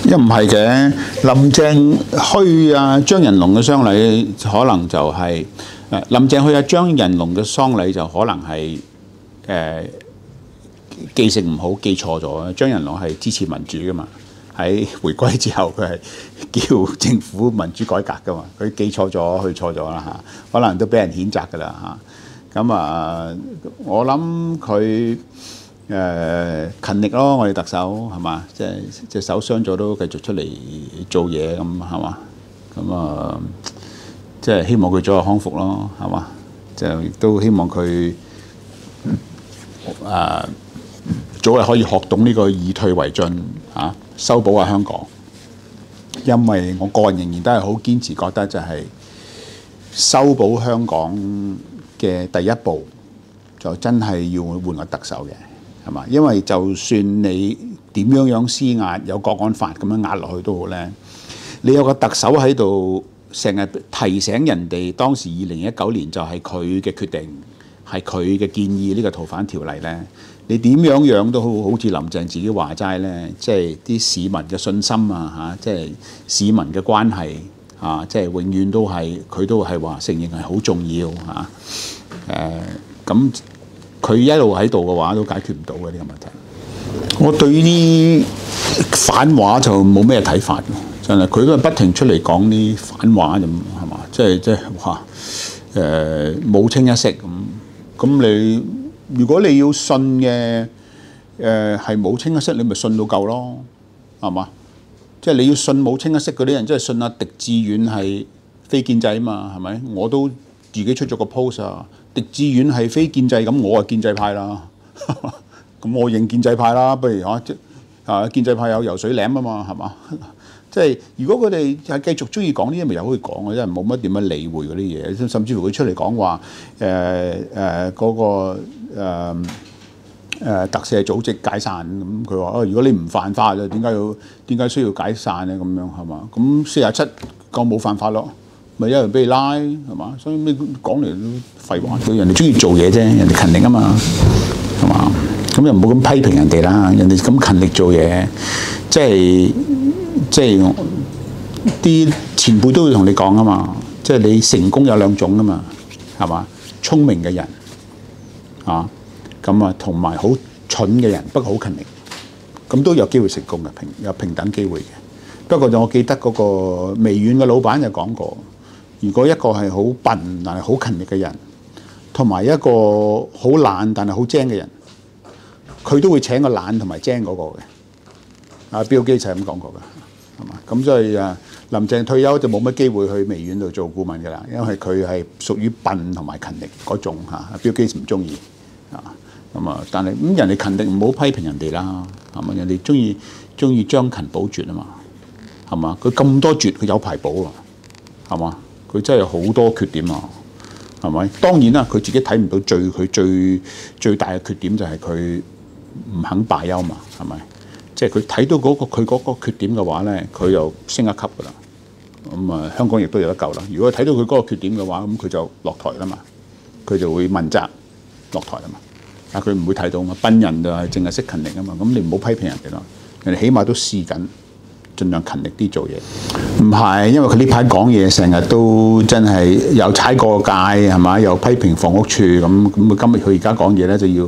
又唔係嘅，林鄭去張仁龍嘅喪禮，可能就係、林鄭去張仁龍嘅喪禮就可能係記性唔好，記錯咗。張仁龍係支持民主噶嘛，喺回歸之後佢係叫政府民主改革噶嘛，佢記錯咗，去錯咗啦嚇，可能都俾人譴責噶啦嚇。咁我諗佢。勤力咯，我哋特首係嘛，即係隻手傷咗都繼續出嚟做嘢咁係嘛，咁即係希望佢早日康復咯，係嘛，就亦都希望佢早日可以學懂呢個以退為進嚇，修補下香港。因為我個人仍然都係好堅持覺得就係修補香港嘅第一步，就真係要換個特首嘅。係嘛？因為就算你點樣施壓，有國安法咁樣壓落去都好咧，你有個特首喺度，成日提醒人哋當時2019年就係佢嘅決定，係佢嘅建議呢個逃犯條例咧，你點樣都好，好似林鄭自己話齋咧，即係啲市民嘅信心啊嚇，即係市民嘅關係啊，即係永遠都係佢都係話承認係好重要嚇，咁。佢一路喺度嘅話，都解決唔到嘅呢個問題。我對呢啲反話就冇咩睇法，真係佢都係不停出嚟講啲反話咁，係嘛？即係話冇清一色咁。咁你如果你要信嘅係冇清一色，你咪信到夠咯，係嘛？即係你要信冇清一色嗰啲人，即係信阿狄志遠係非建制啊嘛，係咪？我都自己出咗個 post 啊。狄志遠係非建制，咁我係建制派啦。咁我認建制派啦，不如建制派有游水舐啊嘛，係嘛？即係如果佢哋係繼續中意講呢啲，咪由佢講嘅，真係冇乜點樣理會嗰啲嘢。甚至乎佢出嚟講話嗰個特赦組織解散咁，佢話如果你唔犯法嘅，點解需要解散咧？咁樣係嘛？咁47個冇犯法咯。咪有人俾你拉係嘛，所以咩講嚟都廢話。人哋中意做嘢啫，人哋勤力啊嘛，係嘛？咁又唔好咁批評人哋啦。人哋咁勤力做嘢，即係啲前輩都會同你講啊嘛。即係你成功有兩種啊嘛，係嘛？聰明嘅人啊，咁同埋好蠢嘅人，不過好勤力，咁都有機會成功嘅，有平等機會嘅。不過我記得嗰個微軟嘅老闆就講過。如果一個係好笨但係好勤力嘅人，同埋一個好懶但係好精嘅人，佢都會請個懶同埋精嗰個嘅。Bill Gates係咁講過㗎，係嘛？咁所以林鄭退休就冇乜機會去微軟度做顧問㗎啦，因為佢係屬於笨同埋勤力嗰種嚇。Bill Gates 唔中意但係咁人哋勤力唔好批評人哋啦，係嘛？人哋中意將勤補拙啊嘛，係嘛？佢咁多拙，佢有排補啊，係嘛？佢真係有好多缺點啊，係咪？當然啦，佢自己睇唔到佢最大嘅缺點就係佢唔肯罷休嘛，係咪？即係佢睇到佢嗰個缺點嘅話咧，佢又升一級㗎啦。咁香港亦都有得救啦。如果睇到佢嗰個缺點嘅話，咁佢就落台啦嘛，佢就會問責落台啦嘛。但係佢唔會睇到嘛，笨人就係淨係識勤力啊嘛。咁你唔好批評人哋咯，人哋起碼都試緊。盡量勤力啲做嘢，唔係因為佢呢排講嘢成日都真係有踩過界係嘛，又批評房屋處咁今日佢而家講嘢咧就要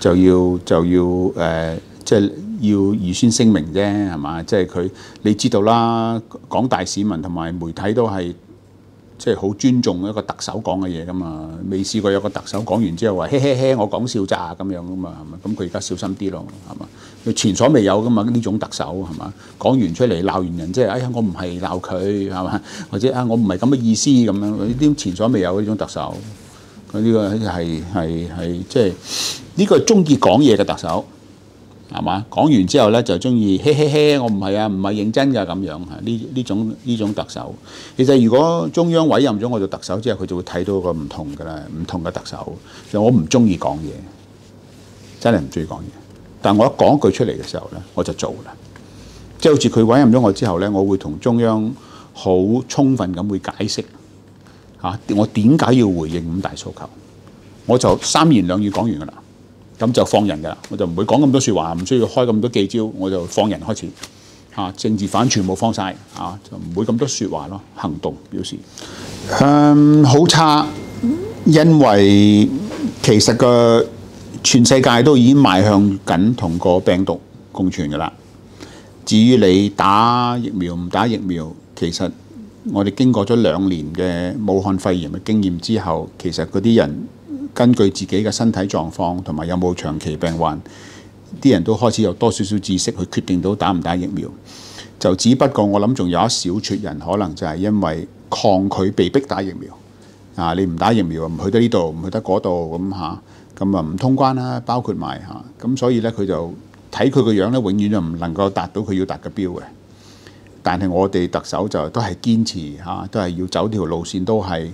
即係要預先聲明啫係嘛，即係佢你知道啦，廣大市民同埋媒體都係即係好尊重一個特首講嘅嘢噶嘛，未試過有個特首講完之後話嘿我講笑咋咁樣噶嘛係嘛，咁佢而家小心啲咯係嘛。前所未有噶嘛，呢種特首係嘛，講完出嚟鬧完人，即係哎呀我唔係鬧佢係嘛，或者我唔係咁嘅意思咁樣，呢啲前所未有呢種特首，佢呢個係即係呢個中意講嘢嘅特首係嘛，講完之後咧就中意嘿我唔係認真㗎咁樣嚇，呢種特首，其實如果中央委任咗我做特首之後，佢就會睇到個唔同㗎啦，唔同嘅特首，就我唔中意講嘢，真係唔中意講嘢。但我一講一句出嚟嘅時候咧，我就做啦。即係好似佢委任咗我之後咧，我會同中央好充分咁會解釋我點解要回應5大訴求。我就3言2語講完㗎啦，咁就放人㗎啦。我就唔會講咁多説話，唔需要開咁多記招，我就放人開始政治犯全部放晒就唔會咁多説話咯，行動表示好差，因為其實個全世界都已經邁向緊同個病毒共存㗎啦。至於你打疫苗唔打疫苗，其實我哋經過咗2年嘅武漢肺炎嘅經驗之後，其實嗰啲人根據自己嘅身體狀況同埋有冇長期病患，啲人都開始有多少少知識去決定到打唔打疫苗。就只不過我諗仲有一小撮人可能就係因為抗拒被逼打疫苗你唔打疫苗唔去得呢度，唔去得嗰度咁唔通關啦，包括埋咁所以咧佢就睇佢個樣咧，永遠就唔能夠達到佢要達嘅標嘅。但係我哋特首就都係堅持都係要走條路線，都係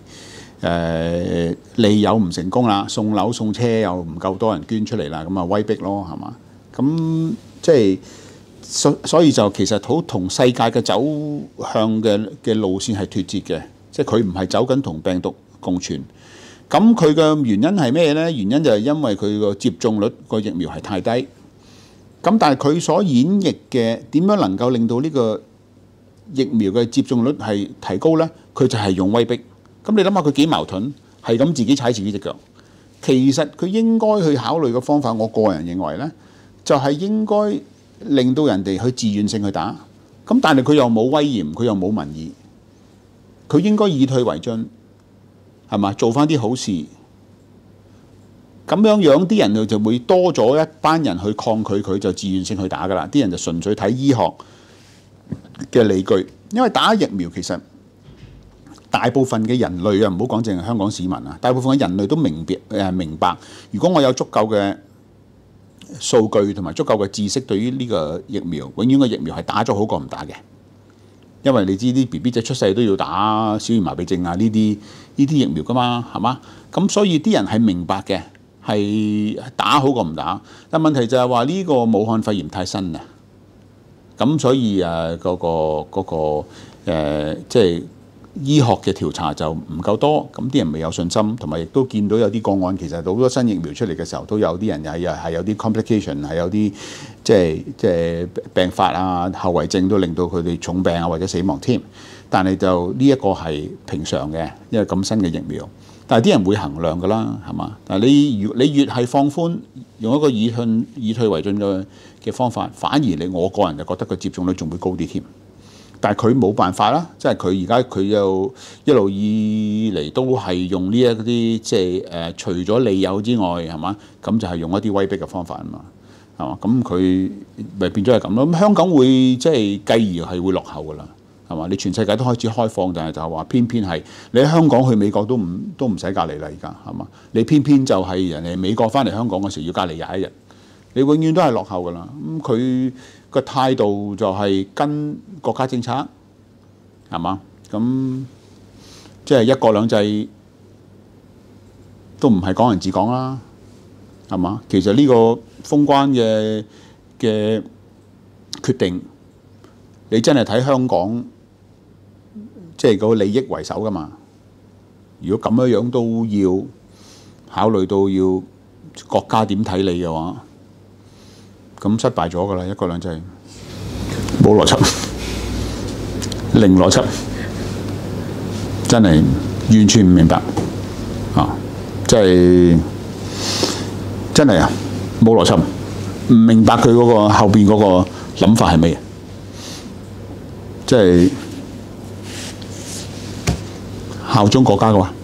利誘唔成功啦，送樓送車又唔夠多人捐出嚟啦，咁威逼咯，係嘛？咁即係所以就其實好同世界嘅走向嘅路線係脫節嘅，即係佢唔係走緊同病毒共存。咁佢嘅原因係咩呢？原因就係因為佢個接種率個疫苗係太低。咁但係佢所演繹嘅點樣能夠令到呢個疫苗嘅接種率係提高呢？佢就係用威逼。咁你諗下佢幾矛盾，係咁自己踩自己隻腳。其實佢應該去考慮嘅方法，我個人認為呢，就係應該令到人哋去自願性去打。咁但係佢又冇威嚴，佢又冇民意，佢應該以退為進，係嘛？做翻啲好事。咁樣啲人就會多咗一班人去抗拒佢，就自願性去打㗎啦。啲人就純粹睇醫學嘅理據，因為打疫苗其實大部分嘅人類唔好講淨係香港市民大部分嘅人類都明白，如果我有足夠嘅數據同埋足夠嘅知識，對於呢個疫苗，永遠個疫苗係打咗好過唔打嘅。因為你知啲 BB 仔出世都要打小兒麻痹症呢啲疫苗㗎嘛，係嘛？咁所以啲人係明白嘅。係打好過唔打，但問題就係話呢個武漢肺炎太新啦，咁所以即係醫學嘅調查就唔夠多，咁啲人未有信心，同埋亦都見到有啲個案，其實好多新疫苗出嚟嘅時候，都有啲人係有啲 complication， 係有啲即係病發後遺症都令到佢哋重病或者死亡添。但係就呢一個係平常嘅，因為咁新嘅疫苗。但係啲人會衡量㗎啦，係嘛？但係你越係放寬，用一個以退為進嘅方法，反而我個人就覺得個接種率仲會高啲添。但係佢冇辦法啦，即係佢而家佢又一路以嚟都係用呢一啲即係除咗利誘之外，係嘛？咁就係用一啲威逼嘅方法啊嘛，係嘛？咁佢咪變咗係咁咯。咁香港會即係繼而係會落後㗎啦。係嘛？你全世界都開始開放，但係就係話偏偏係你喺香港去美國都唔使隔離啦，而家係嘛？你偏偏就係人哋美國翻嚟香港嗰時要隔離21日，你永遠都係落後㗎啦。咁佢個態度就係跟國家政策係嘛？咁即係一國兩制都唔係港人治港啦，係嘛？其實呢個封關嘅決定，你真係睇香港。即係個利益為首㗎嘛？如果咁樣都要考慮到要國家點睇你嘅話，咁失敗咗㗎啦！一國兩制冇邏輯，零邏輯，真係完全唔明白即係真係冇邏輯，唔明白佢嗰個後邊嗰個諗法係咩？即係。效忠國家嘅話。